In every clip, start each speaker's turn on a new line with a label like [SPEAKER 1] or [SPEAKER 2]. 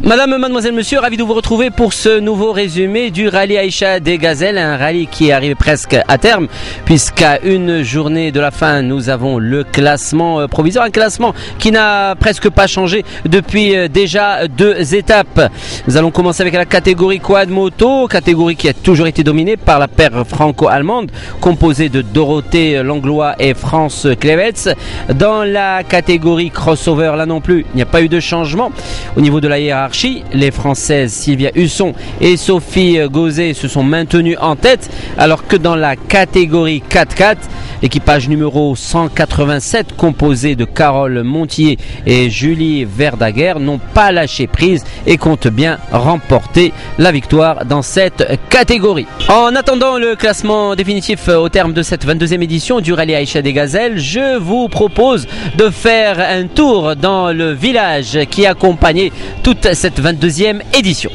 [SPEAKER 1] Madame, mademoiselle, monsieur, ravi de vous retrouver pour ce nouveau résumé du rallye Aïcha des Gazelles, un rallye qui arrive presque à terme puisqu'à une journée de la fin nous avons le classement provisoire, un classement qui n'a presque pas changé depuis déjà 2 étapes. Nous allons commencer avec la catégorie quad moto, catégorie qui a toujours été dominée par la paire franco-allemande composée de Dorothée Langlois et France Klevets. Dans la catégorie crossover, là non plus, il n'y a pas eu de changement au niveau de la hiérarchie. Les Françaises Sylvia Husson et Sophie Gauzet se sont maintenues en tête, alors que dans la catégorie 4x4, l'équipage numéro 187 composé de Carole Montier et Julie Verdaguer n'ont pas lâché prise et comptent bien remporter la victoire dans cette catégorie. En attendant le classement définitif au terme de cette 22e édition du rallye Aïcha des Gazelles, je vous propose de faire un tour dans le village qui accompagnait toute cette 22e édition.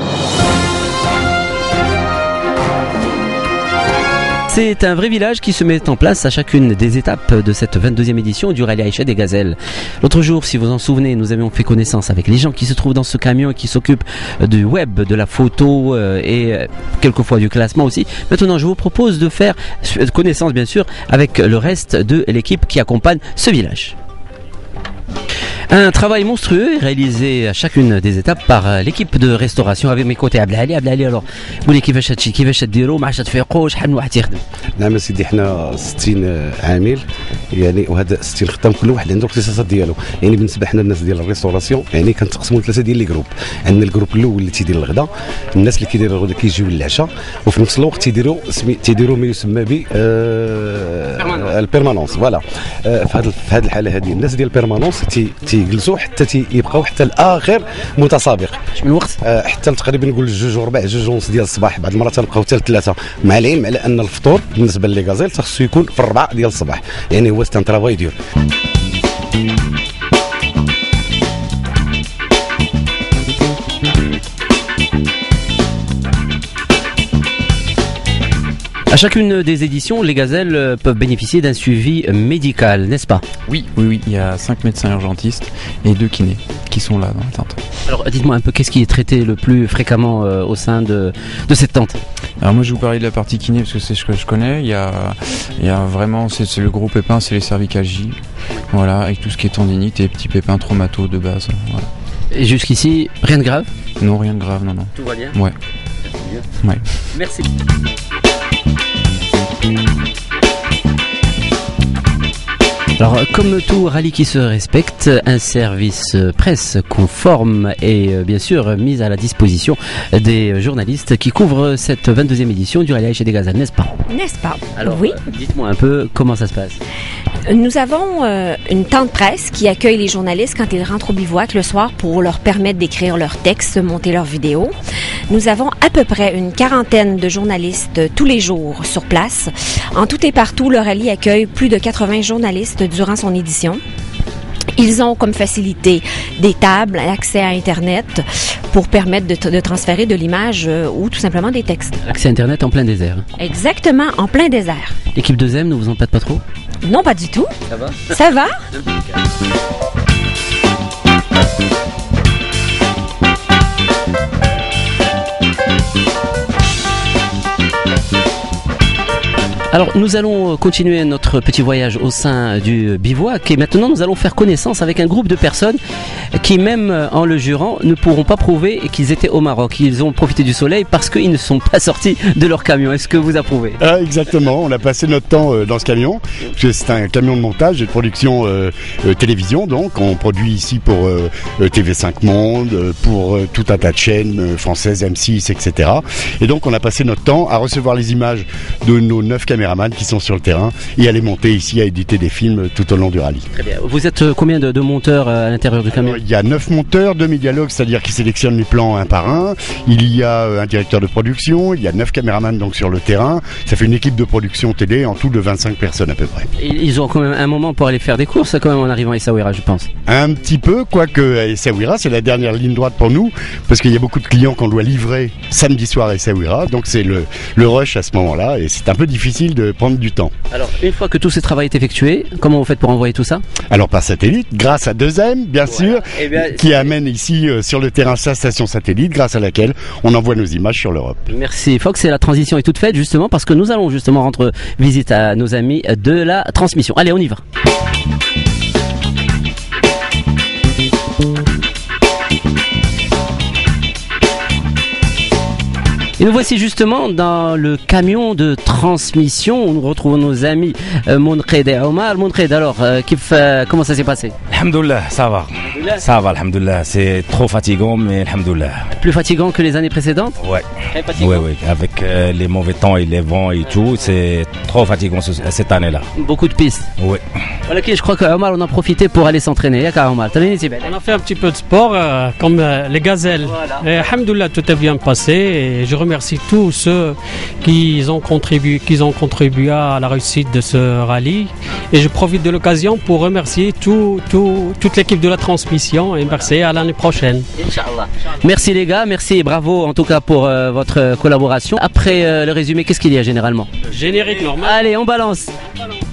[SPEAKER 1] C'est un vrai village qui se met en place à chacune des étapes de cette 22e édition du rallye Aïcha des Gazelles. L'autre jour, si vous en souvenez, nous avions fait connaissance avec les gens qui se trouvent dans ce camion et qui s'occupent du web, de la photo et quelquefois du classement aussi. Maintenant, je vous propose de faire connaissance, bien sûr, avec le reste de l'équipe qui accompagne ce village. Un travail monstrueux réalisé à chacune des étapes par l'équipe de restauration avec mes côtés. Abdelali, alors قولي كيفاش هادشي كيفاش تديروا مع تفيقوا شحال من واحد يخدم؟
[SPEAKER 2] نعم سيدي، احنا 60 عامل يعني، وهذا 60 خدام كل واحد عنده الاختصاصات ديالو. يعني بالنسبه حنا الناس ديال الريستوراسيون يعني كنتقسموا ل3 ديال لي جروب. عندنا الجروب الاول اللي تيدير الغداء، الناس اللي كيديروا الغداء كيجيو للعشاء، وفي نفس الوقت تيديروا ما يسمى ب البيرمانونس. فوالا في هذه الحاله هذه الناس ديال البيرمانونس تيجلسوا حتى يبقاو حتى الاخر متسابق
[SPEAKER 1] من الوقت
[SPEAKER 2] حتى تقريبا نقول 2 وربع 2 ونص ديال الصباح. بعض المرات تنبقاو حتى 3، مع العلم على ان الفطور بالنسبه لي غازيل خصو يكون في 4 ديال الصباح. يعني هو ستان ترافاي ديور.
[SPEAKER 1] À chacune des éditions, les gazelles peuvent bénéficier d'un suivi médical, n'est-ce pas?
[SPEAKER 3] Oui, il y a 5 médecins urgentistes et 2 kinés qui sont là dans la tente.
[SPEAKER 1] Alors dites-moi un peu, qu'est-ce qui est traité le plus fréquemment au sein de cette tente?
[SPEAKER 3] Alors moi je vous parlais de la partie kiné parce que c'est ce que je connais. Il y a vraiment, c'est le gros pépin, c'est les cervicalgies, voilà, avec tout ce qui est tendinite et petits pépins traumato de base. Voilà.
[SPEAKER 1] Et jusqu'ici, rien de grave?
[SPEAKER 3] Non, rien de grave, non.
[SPEAKER 1] Tout va bien?
[SPEAKER 3] Ouais. Ouais.
[SPEAKER 1] Merci. Alors, comme tout rallye qui se respecte, un service presse conforme est bien sûr mis à la disposition des journalistes qui couvrent cette 22e édition du rallye Aïcha des Gazelles, n'est-ce pas?
[SPEAKER 4] N'est-ce pas?
[SPEAKER 1] Alors,
[SPEAKER 4] oui.
[SPEAKER 1] Dites-moi un peu comment ça se passe.
[SPEAKER 4] Nous avons une tente presse qui accueille les journalistes quand ils rentrent au bivouac le soir pour leur permettre d'écrire leurs textes, monter leurs vidéos. Nous avons à peu près une 40aine de journalistes tous les jours sur place. En tout et partout, le rallye accueille plus de 80 journalistes durant son édition. Ils ont comme facilité des tables, accès à Internet pour permettre de transférer de l'image ou tout simplement des textes.
[SPEAKER 1] Accès à Internet en plein désert.
[SPEAKER 4] Exactement, en plein désert.
[SPEAKER 1] L'équipe 2M ne vous empêche pas trop?
[SPEAKER 4] Non, pas du tout.
[SPEAKER 1] Ça va?
[SPEAKER 4] Ça va?
[SPEAKER 1] Alors nous allons continuer notre petit voyage au sein du bivouac et maintenant nous allons faire connaissance avec un groupe de personnes qui, même en le jurant, ne pourront pas prouver qu'ils étaient au Maroc. Ils ont profité du soleil parce qu'ils ne sont pas sortis de leur camion. Est-ce que vous approuvez?
[SPEAKER 5] Exactement, on a passé notre temps dans ce camion. C'est un camion de montage et de production télévision, donc on produit ici pour TV5 Monde, pour tout un tas de chaînes françaises, M6, etc. Et donc on a passé notre temps à recevoir les images de nos 9 caméramans qui sont sur le terrain et à les monter ici, à éditer des films tout au long du rallye.
[SPEAKER 1] Très bien. Vous êtes combien de monteurs à l'intérieur du camion?
[SPEAKER 5] Il y a 9 monteurs, 2 médialogues, c'est-à-dire qui sélectionnent les plans un par un. Il y a un directeur de production, il y a 9 caméramans donc sur le terrain. Ça fait une équipe de production télé en tout de 25 personnes à peu près.
[SPEAKER 1] Ils ont quand même un moment pour aller faire des courses quand même en arrivant à Essaouira, je pense.
[SPEAKER 5] Un petit peu, quoique à Essaouira, c'est la dernière ligne droite pour nous, parce qu'il y a beaucoup de clients qu'on doit livrer samedi soir à Essaouira, donc c'est le rush à ce moment-là, et c'est un peu difficile de prendre du temps.
[SPEAKER 1] Alors, une fois que tout ce travail est effectué, comment vous faites pour envoyer tout ça?
[SPEAKER 5] Alors par satellite, grâce à 2M, bien sûr,
[SPEAKER 1] Eh bien,
[SPEAKER 5] qui amène ici sur le terrain sa station satellite, grâce à laquelle on envoie nos images sur l'Europe.
[SPEAKER 1] Merci Fox, et la transition est toute faite justement parce que nous allons justement rendre visite à nos amis de la transmission. Allez, on y va. Et nous voici justement dans le camion de transmission où nous retrouvons nos amis Mounqed et Omar. Mounqed, alors, comment ça s'est passé?
[SPEAKER 6] Alhamdoulilah, ça va. Ça va, alhamdoulilah. C'est trop fatigant, mais alhamdoulilah.
[SPEAKER 1] Plus fatigant que les années précédentes?
[SPEAKER 6] Ouais.
[SPEAKER 1] Très fatigant.
[SPEAKER 6] Oui, oui. Avec les mauvais temps et les vents et tout, c'est trop fatigant cette année-là.
[SPEAKER 1] Beaucoup de pistes.
[SPEAKER 6] Oui.
[SPEAKER 1] Voilà, je crois qu'Omar, on a profité pour aller s'entraîner. Omar,
[SPEAKER 7] on a fait un petit peu de sport comme les gazelles.
[SPEAKER 1] Voilà.
[SPEAKER 7] Et alhamdoulilah, tout est bien passé. Et je remercie tous ceux qui ont contribué à la réussite de ce rallye. Et je profite de l'occasion pour remercier toute l'équipe de la transmission et merci à l'année prochaine.
[SPEAKER 1] Inch'Allah. Merci les gars, merci et bravo en tout cas pour votre collaboration. Après le résumé, qu'est-ce qu'il y a généralement?
[SPEAKER 7] Générique normal.
[SPEAKER 1] Allez, on balance.